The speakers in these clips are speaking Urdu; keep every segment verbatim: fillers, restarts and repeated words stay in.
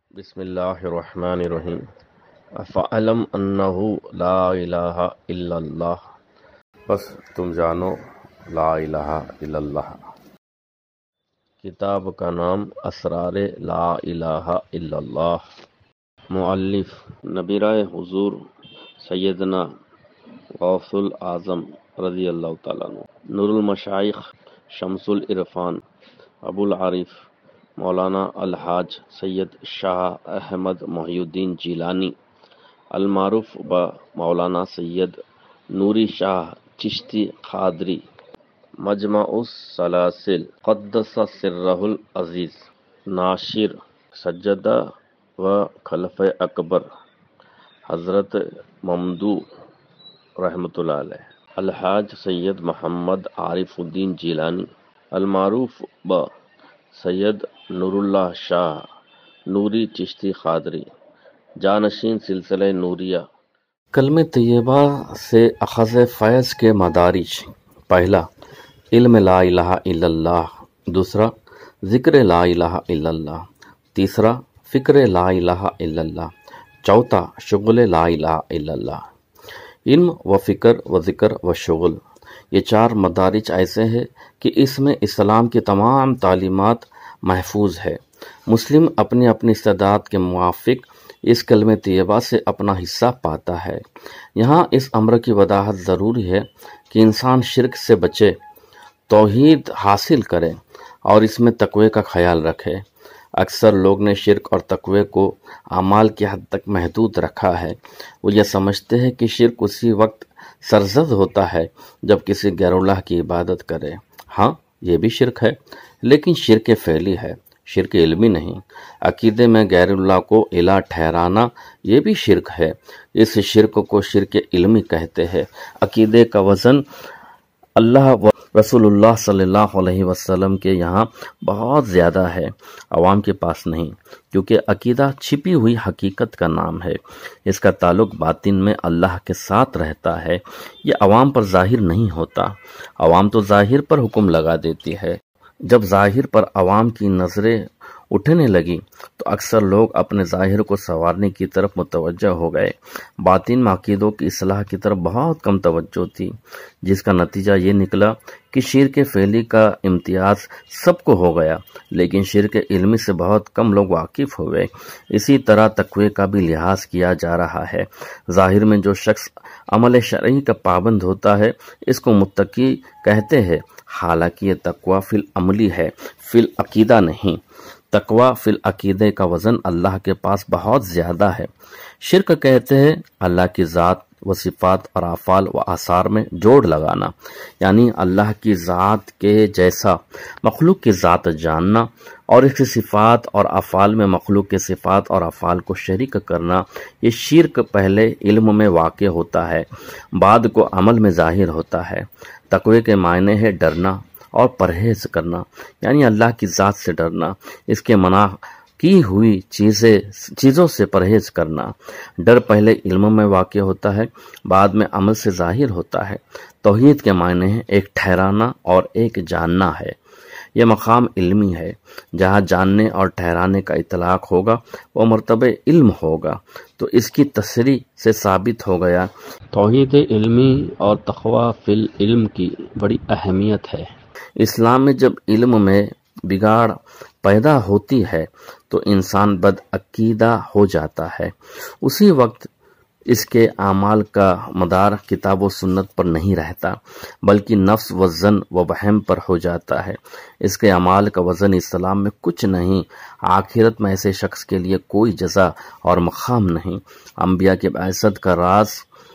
بسم اللہ الرحمن الرحیم فَاعْلَمْ أَنَّهُ لا الہ الا اللہ، بس تم جانو لا الہ الا اللہ۔ کتاب کا نام اسرار لا الہ الا اللہ۔ مؤلف نبیرہ حضور سیدنا غوث الاعظم رضی اللہ تعالیٰ عنہ، نور المشائخ، شمس العرفان، ابو العارف مولانا الحاج سید شاہ احمد محی الدین جیلانی، المعروف با مولانا سید نوری شاہ چشتی قادری، مجمع السلاسل قدس سرہ العزیز، ناشر سجدہ و خلفۂ اکبر حضرت ممدو رحمۃ اللہ علیہ، الحاج سید محمد عارف الدین جیلانی، المعروف با سید نور اللہ شاہ نوری چشتی قادری، جانشین سلسلہ نوریہ۔ کلمہ طیبہ سے اخذ فیض کے مدارج: پہلا، علم لا الہ الا اللہ، دوسرا، ذکر لا الہ الا اللہ، تیسرا، فکر لا الہ الا اللہ، چوتھا، شغل لا الہ الا اللہ۔ علم و فکر و ذکر و شغل، یہ چار مدارج ایسے ہیں کہ اس میں اسلام کی تمام تعلیمات محفوظ ہے۔ مسلم اپنی اپنی استعداد کے موافق اس کلمہ طیبہ سے اپنا حصہ پاتا ہے۔ یہاں اس امر کی وضاحت ضروری ہے کہ انسان شرک سے بچے، توحید حاصل کرے اور اس میں تقوی کا خیال رکھے۔ اکثر لوگ نے شرک اور تقوی کو اعمال کی حد تک محدود رکھا ہے۔ وہ یہ سمجھتے ہیں کہ شرک اسی وقت سرزد ہوتا ہے جب کسی غیر اللہ کی عبادت کرے۔ ہاں، یہ بھی شرک ہے، لیکن شرک فعلی ہے، شرک علمی نہیں۔ عقیدے میں غیر اللہ کو الہ ٹھہرانا یہ بھی شرک ہے۔ اس شرک کو شرک علمی کہتے ہیں۔ عقیدے کا وزن اللہ و رسول اللہ صلی اللہ علیہ وسلم کے یہاں بہت زیادہ ہے، عوام کے پاس نہیں، کیونکہ عقیدہ چھپی ہوئی حقیقت کا نام ہے۔ اس کا تعلق باطن میں اللہ کے ساتھ رہتا ہے، یہ عوام پر ظاہر نہیں ہوتا۔ عوام تو ظاہر پر حکم لگا دیتی ہے۔ جب ظاہر پر عوام کی نظریں اٹھنے لگی تو اکثر لوگ اپنے ظاہر کو سنوارنے کی طرف متوجہ ہو گئے۔ باطن میں عقیدوں کی اصلاح کی طرف بہت کم توجہ تھی، جس کا نتیجہ یہ نکلا کہ شرک فعلی کا امتیاز سب کو ہو گیا، لیکن شرک علمی سے بہت کم لوگ واقف ہوئے۔ اسی طرح تقوی کا بھی لحاظ کیا جا رہا ہے۔ ظاہر میں جو شخص عمل شرعی کا پابند ہوتا ہے اس کو متقی کہتے ہیں، حالانکہ یہ تقوی فی العملی ہے، فی العقیدہ نہیں۔ تقوی فی العقیدے کا وزن اللہ کے پاس بہت زیادہ ہے۔ شرک کہتے ہیں اللہ کی ذات و صفات اور افعال و آثار میں جوڑ لگانا، یعنی اللہ کی ذات کے جیسا مخلوق کی ذات جاننا اور اس کی صفات اور افعال میں مخلوق کے صفات اور افعال کو شریک کرنا۔ یہ شرک پہلے علم میں واقع ہوتا ہے، بعد کو عمل میں ظاہر ہوتا ہے۔ تقوی کے معنی ہے ڈرنا اور پرہیز کرنا، یعنی اللہ کی ذات سے ڈرنا، اس کے منع کی ہوئی چیزیں چیزوں سے پرہیز کرنا۔ ڈر پہلے علم میں واقع ہوتا ہے، بعد میں عمل سے ظاہر ہوتا ہے۔ توحید کے معنی ہے ایک ٹھہرانا اور ایک جاننا ہے۔ یہ مقام علمی ہے۔ جہاں جاننے اور ٹھہرانے کا اطلاق ہوگا وہ مرتبہ علم ہوگا، تو اس کی تصریح سے ثابت ہو گیا توحید علمی اور تقوی فی العلم کی بڑی اہمیت ہے۔ اسلام میں جب علم میں بگاڑ پیدا ہوتی ہے تو انسان بدعقیدہ ہو جاتا ہے۔ اسی وقت اس کے اعمال کا مدار کتاب و سنت پر نہیں رہتا، بلکہ نفس و ظن و وہم پر ہو جاتا ہے۔ اس کے اعمال کا وزن اسلام میں کچھ نہیں۔ آخرت میں ایسے شخص کے لیے کوئی جزا اور مقام نہیں۔ انبیاء کی بعثت کا راز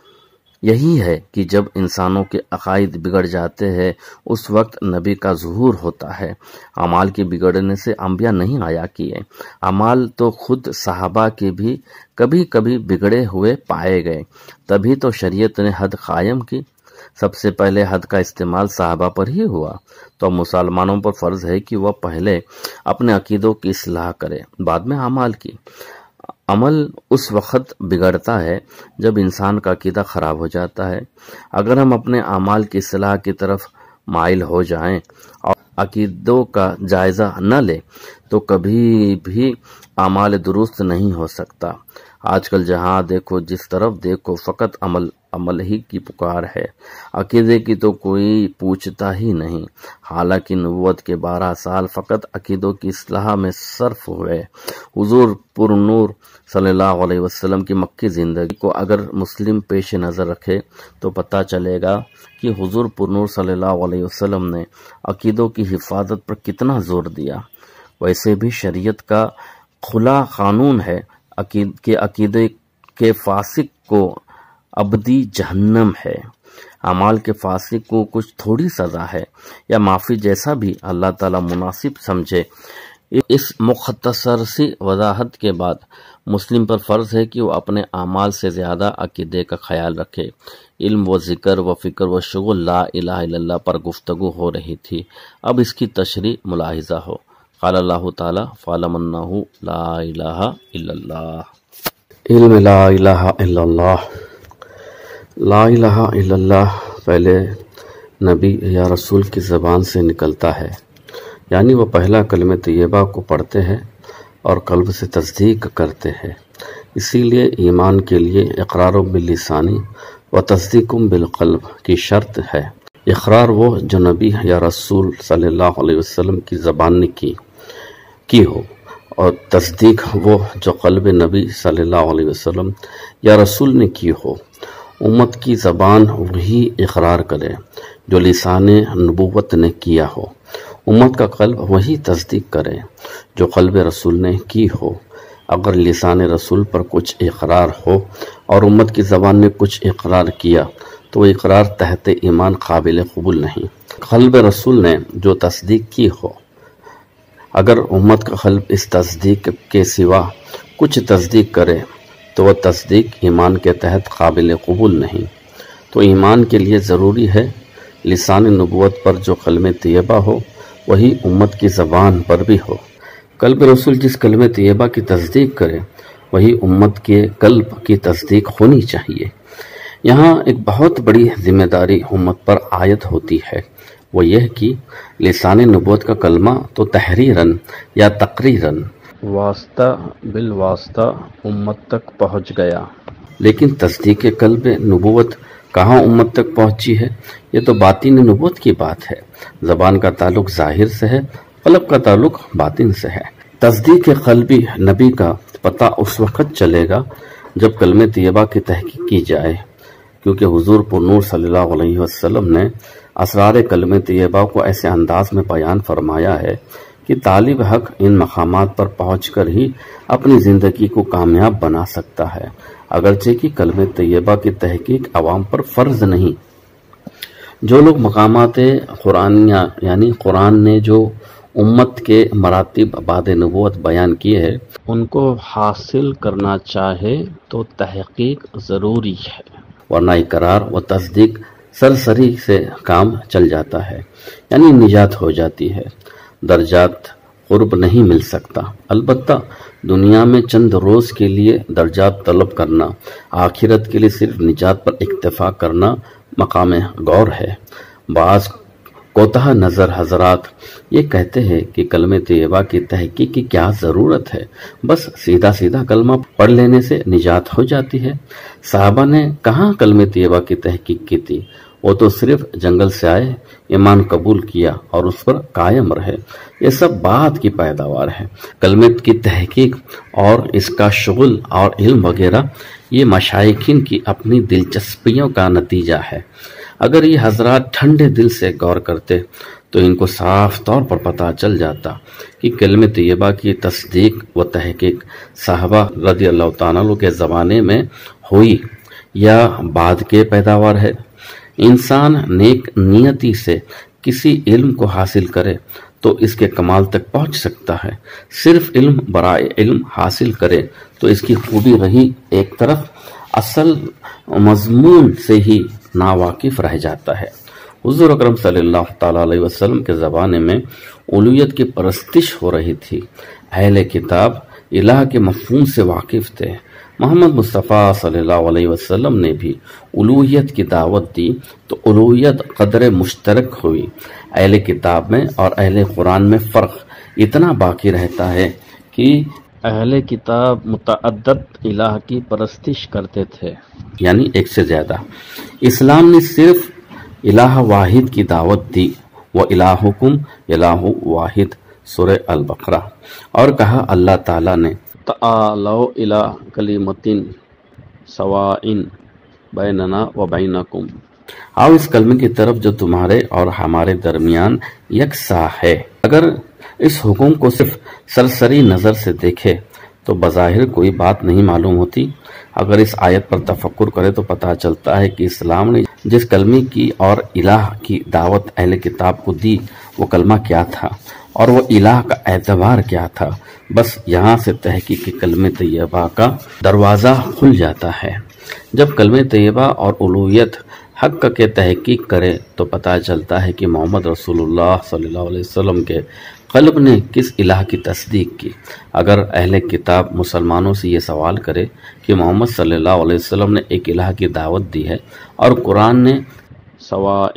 یہی ہے کہ جب انسانوں کے عقائد بگڑ جاتے ہیں اس وقت نبی کا ظہور ہوتا ہے۔ اعمال کے بگڑنے سے انبیاء نہیں آیا کیے، اعمال تو خود صحابہ کے بھی کبھی کبھی بگڑے ہوئے پائے گئے، تبھی تو شریعت نے حد قائم کی۔ سب سے پہلے حد کا استعمال صحابہ پر ہی ہوا، تو مسلمانوں پر فرض ہے کہ وہ پہلے اپنے عقیدوں کی اصلاح کرے، بعد میں اعمال کی۔ عمل اس وقت بگڑتا ہے جب انسان کا عقیدہ خراب ہو جاتا ہے۔ اگر ہم اپنے اعمال کی اصلاح کی طرف مائل ہو جائیں اور عقیدوں کا جائزہ نہ لے تو کبھی بھی اعمال درست نہیں ہو سکتا۔ آج کل جہاں دیکھو، جس طرف دیکھو، فقط عمل عمل ہی کی پکار ہے، عقیدے کی تو کوئی پوچھتا ہی نہیں۔ حالانکہ نبوت کے بارہ سال فقط عقیدوں کی اصلاح میں صرف ہوئے۔ حضور پر نور صلی اللہ علیہ وسلم کی مکی زندگی کو اگر مسلم پیش نظر رکھے تو پتہ چلے گا کہ حضور پر نور صلی اللہ علیہ وسلم نے عقیدوں کی حفاظت پر کتنا زور دیا۔ ویسے بھی شریعت کا کھلا قانون ہے کہ عقیدے کے فاسق کو ابدی جہنم ہے۔ اعمال کے فاسق کو کچھ تھوڑی سزا ہے یا معافی، جیسا بھی اللہ تعالیٰ مناسب سمجھے۔ اس مختصر سی وضاحت کے بعد مسلم پر فرض ہے کہ وہ اپنے اعمال سے زیادہ عقیدے کا خیال رکھے۔ علم و ذکر و فکر و شغل لا الہ الا اللہ پر گفتگو ہو رہی تھی، اب اس کی تشریح ملاحظہ ہو۔ قال اللہ تعالیٰ فَاعْلَمْ أَنَّهُ لَا إِلَٰهَ إِلَّا اللَّهُ۔ علم لا الہ الا اللہ، لا الہ الا اللہ پہلے نبی یا رسول کی زبان سے نکلتا ہے، یعنی وہ پہلا کلمہ طیبہ کو پڑھتے ہیں اور قلب سے تصدیق کرتے ہیں۔ اسی لیے ایمان کے لیے اقرار باللسانی و تصدیق بالقلب کی شرط ہے۔ اقرار وہ جو نبی یا رسول صلی اللہ علیہ وسلم کی زبان نے کی کی ہو، اور تصدیق وہ جو قلب نبی صلی اللہ علیہ وسلم یا رسول نے کی ہو۔ امت کی زبان وہی اقرار کرے جو لسان نبوت نے کیا ہو، امت کا قلب وہی تصدیق کرے جو قلب رسول نے کی ہو۔ اگر لسان رسول پر کچھ اقرار ہو اور امت کی زبان نے کچھ اقرار کیا تو وہ اقرار تحت ایمان قابل قبول نہیں۔ قلب رسول نے جو تصدیق کی ہو، اگر امت کا قلب اس تصدیق کے سوا کچھ تصدیق کرے تو وہ تصدیق ایمان کے تحت قابل قبول نہیں۔ تو ایمان کے لیے ضروری ہے لسان نبوت پر جو کلمہ طیبہ ہو وہی امت کی زبان پر بھی ہو۔ قلب رسول جس کلمہ طیبہ کی تصدیق کرے وہی امت کے قلب کی تصدیق ہونی چاہیے۔ یہاں ایک بہت بڑی ذمہ داری امت پر عائد ہوتی ہے، وہ یہ کہ لسان نبوت کا کلمہ تو تحریراً یا تقریراً واسطہ بالواسطہ امت تک پہنچ گیا، لیکن تصدیق قلب نبوت کہاں امت تک پہنچی ہے؟ یہ تو باطن نبوت کی بات ہے۔ زبان کا تعلق ظاہر سے ہے، قلب کا تعلق باطن سے ہے۔ تصدیق قلبی نبی کا پتہ اس وقت چلے گا جب کلمہ طیبہ کی تحقیق کی جائے، کیونکہ حضور پر نور صلی اللہ علیہ وسلم نے اسرار کلمہ طیبہ کو ایسے انداز میں بیان فرمایا ہے کہ طالب حق ان مقامات پر پہنچ کر ہی اپنی زندگی کو کامیاب بنا سکتا ہے، اگرچہ کہ کلمہ طیبہ کی تحقیق عوام پر فرض نہیں۔ جو لوگ مقامات قرآنیہ یعنی قرآن نے جو امت کے مراتب بعد نبوت بیان کیے ہیں ان کو حاصل کرنا چاہے تو تحقیق ضروری ہے، ورنہ اقرار و تصدیق سرسری سے کام چل جاتا ہے، یعنی نجات ہو جاتی ہے، درجات قرب نہیں مل سکتا۔ البتہ دنیا میں چند روز کے لیے درجات طلب کرنا، آخرت کے لیے صرف نجات پر اکتفا کرنا مقام غور ہے۔ بعض کوتاہ نظر حضرات یہ کہتے ہیں کہ کلمہ طیبہ کی تحقیق کی کیا ضرورت ہے، بس سیدھا سیدھا کلمہ پڑھ لینے سے نجات ہو جاتی ہے۔ صحابہ نے کہاں کلمہ طیبہ کی تحقیق کی تھی؟ وہ تو صرف جنگل سے آئے، ایمان قبول کیا اور اس پر قائم رہے۔ یہ سب بعد کی پیداوار ہے۔ کلمہ کی تحقیق اور اس کا شغل اور علم وغیرہ یہ مشائخین کی اپنی دلچسپیوں کا نتیجہ ہے۔ اگر یہ حضرات ٹھنڈے دل سے غور کرتے تو ان کو صاف طور پر پتہ چل جاتا کہ کلمہ طیبہ کی تصدیق و تحقیق صحابہ رضی اللہ تعالیٰ عنہ کے زمانے میں ہوئی یا بعد کے پیداوار ہے۔ انسان نیک نیتی سے کسی علم کو حاصل کرے تو اس کے کمال تک پہنچ سکتا ہے، صرف علم برائے علم حاصل کرے تو اس کی خوبی رہی ایک طرف، اصل مضمون سے ہی ناواقف رہ جاتا ہے۔ حضور اکرم صلی اللہ تعالیٰ علیہ وسلم کے زمانے میں الوہیت کی پرستش ہو رہی تھی۔ اہل کتاب الہ کے مفہوم سے واقف تھے۔ محمد مصطفیٰ صلی اللہ علیہ وسلم نے بھی الوہیت کی دعوت دی تو الوہیت قدر مشترک ہوئی۔ اہل کتاب میں اور اہل قرآن میں فرق اتنا باقی رہتا ہے کہ اہل کتاب متعدد الہ کی پرستش کرتے تھے، یعنی ایک سے زیادہ۔ اسلام نے صرف الہ واحد کی دعوت دی، وہ الہکم الہ واحد، سورہ البقرہ، اور کہا اللہ تعالیٰ نے تعالوا الی کلمۃ سواء بیننا و بینکم، آؤ اس کلمے کی طرف جو تمہارے اور ہمارے درمیان یکساں ہے۔ اگر اس حکم کو صرف سرسری نظر سے دیکھے تو بظاہر کوئی بات نہیں معلوم ہوتی۔ اگر اس آیت پر تفکر کرے تو پتہ چلتا ہے کہ اسلام نے جس کلمے کی اور الہ کی دعوت اہل کتاب کو دی وہ کلمہ کیا تھا اور وہ الہ کا اعتبار کیا تھا۔ بس یہاں سے تحقیق کلمہ طیبہ کا دروازہ کھل جاتا ہے۔ جب کلمہ طیبہ اور الوہیت حق کے تحقیق کرے تو پتہ چلتا ہے کہ محمد رسول اللہ صلی اللہ علیہ وسلم کے قلب نے کس الہ کی تصدیق کی۔ اگر اہل کتاب مسلمانوں سے یہ سوال کرے کہ محمد صلی اللہ علیہ وسلم نے ایک الہ کی دعوت دی ہے اور قرآن نے سواء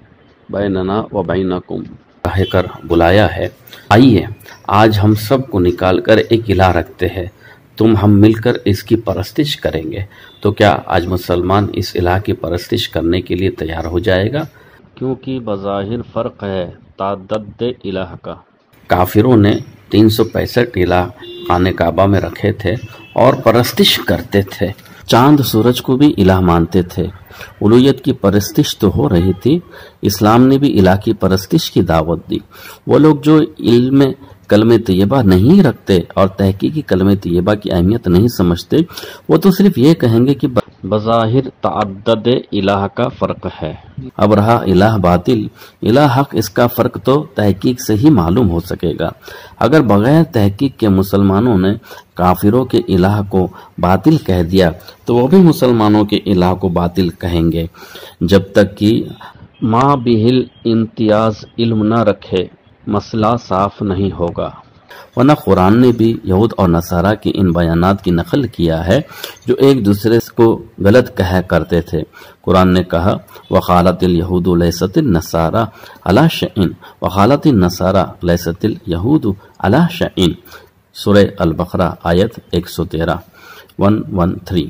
بیننا و بینکم کہہ کر بلایا ہے، آئیے آج ہم سب کو نکال کر ایک الہ رکھتے ہیں، تم ہم مل کر اس کی پرستش کریں گے، تو کیا آج مسلمان اس الہ کی پرستش کرنے کے لیے تیار ہو جائے گا؟ کیونکہ بظاہر فرق ہے تعدد الہ کا۔ کافروں نے تین سو پینسٹھ الہ خانہ کعبہ میں رکھے تھے اور پرستش کرتے تھے۔ چاند سورج کو بھی الہ مانتے تھے۔ الوہیت کی پرستش تو ہو رہی تھی، اسلام نے بھی الہ کی پرستش کی دعوت دی۔ وہ لوگ جو علم کلمہ طیبہ نہیں رکھتے اور تحقیقی کلمہ طیبہ کی اہمیت نہیں سمجھتے، وہ تو صرف یہ کہیں گے کہ بظاہر تعدد الہ کا فرق ہے۔ اب رہا الہ باطل، الہ حق، اس کا فرق تو تحقیق سے ہی معلوم ہو سکے گا۔ اگر بغیر تحقیق کے مسلمانوں نے کافروں کے الہ کو باطل کہہ دیا تو وہ بھی مسلمانوں کے الہ کو باطل کہیں گے۔ جب تک کہ ماں بہل امتیاز علم نہ رکھے مسئلہ صاف نہیں ہوگا۔ ورنہ قرآن نے بھی یہود اور نصارہ کے ان بیانات کی نقل کیا ہے جو ایک دوسرے کو غلط کہا کرتے تھے۔ قرآن نے کہا وقالت الیہود لیست النصارى علی شیء وقالت النصارى لیست الیہود علی شیء، سورہ البقرہ آیت ایک سو تیرہ ون ون تھری۔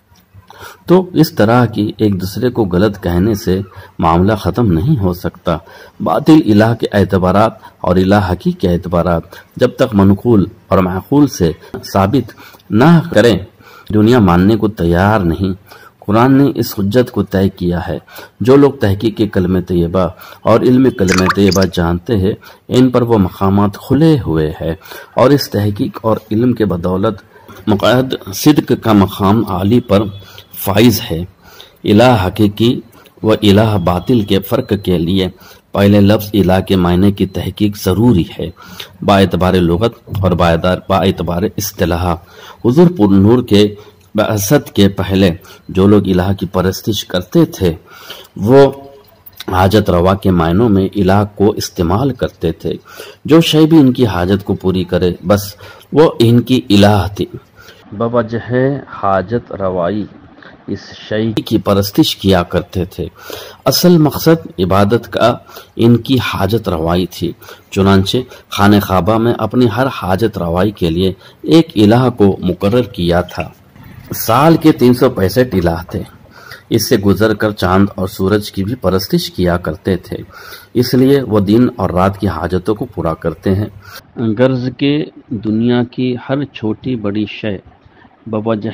تو اس طرح کی ایک دوسرے کو غلط کہنے سے معاملہ ختم نہیں ہو سکتا۔ باطل الہ کے اعتبارات اور الہ حقیقی کے اعتبارات جب تک منقول اور معقول سے ثابت نہ کریں دنیا ماننے کو تیار نہیں۔ قرآن نے اس حجت کو طے کیا ہے، جو لوگ تحقیق کلمہ طیبہ اور علم کلمہ طیبہ جانتے ہیں ان پر وہ مقامات کھلے ہوئے ہیں، اور اس تحقیق اور علم کے بدولت مقعد صدق کا مقام عالی پر فائز ہے۔ الہ حقیقی و الہ باطل کے فرق کے لیے پہلے لفظ الہ کے معنی کی تحقیق ضروری ہے، با اعتبار لغت اور با اعتبار اصطلاح۔ حضور پر نور کے بعثت کے پہلے جو لوگ الہ کی پرستش کرتے تھے وہ حاجت روا کے معنوں میں الہ کو استعمال کرتے تھے۔ جو شے بھی ان کی حاجت کو پوری کرے بس وہ ان کی الہ تھی۔ بوجہ حاجت روائی اس شے کی پرستش کیا کرتے تھے، اصل مقصد عبادت کا ان کی حاجت روائی تھی۔ چنانچہ خانہ کعبہ میں اپنی ہر حاجت روائی کے لیے ایک الہ کو مقرر کیا تھا۔ سال کے تین سو پینسٹھ الہ تھے، اس سے گزر کر چاند اور سورج کی بھی پرستش کیا کرتے تھے، اس لیے وہ دن اور رات کی حاجتوں کو پورا کرتے ہیں۔ غرض کے دنیا کی ہر چھوٹی بڑی شے بوجہ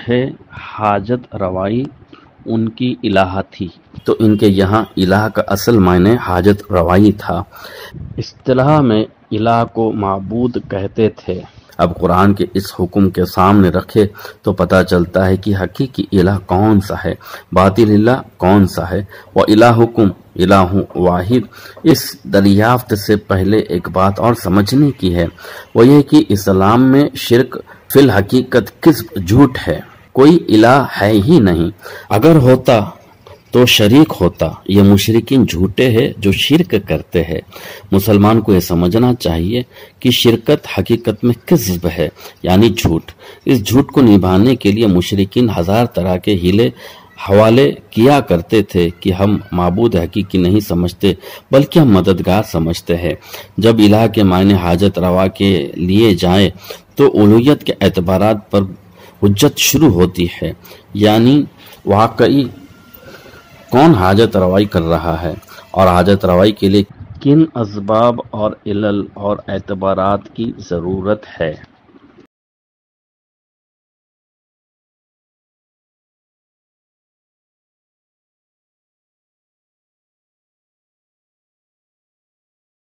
حاجت روائی ان کی الہ تھی۔ تو ان کے یہاں الہ کا اصل معنی حاجت روائی تھا، اصطلاح میں الہ کو معبود کہتے تھے۔ اب قرآن کے اس حکم کے سامنے رکھے تو پتہ چلتا ہے کہ حقیقی الہ کون سا ہے، باطل الہ کون سا ہے۔ وَإِلَٰهُكُمْ الہ واحد۔ اس دریافت سے پہلے ایک بات اور سمجھنے کی ہے، وہ یہ کہ اسلام میں شرک فی الحقیقت کذب، جھوٹ ہے، کوئی الہ ہے ہی نہیں۔ اگر ہوتا تو शरीक होता। ये मुशरिकीन झूठे हैं जो शिरक करते हैं। मुसलमान को यह समझना चाहिए कि शिरकत हकीकत में किस्ब है, यानी झूठ। इस झूठ को निभाने के लिए मुशरिकीन हजार तरह के हीले हवाले किया करते थे कि हम माबूद हकीकी नहीं समझते बल्कि हम मददगार समझते हैं। जब इलाह के मायने हाजत रवा के लिए जाए तो उलूहियत के एतबारात पर हुज्जत शुरू होती है, यानी वाकई कौन हाजत रवाई कर रहा है और हाजत रवाई के लिए किन असबाब और इलल और एतबारात की ज़रूरत है।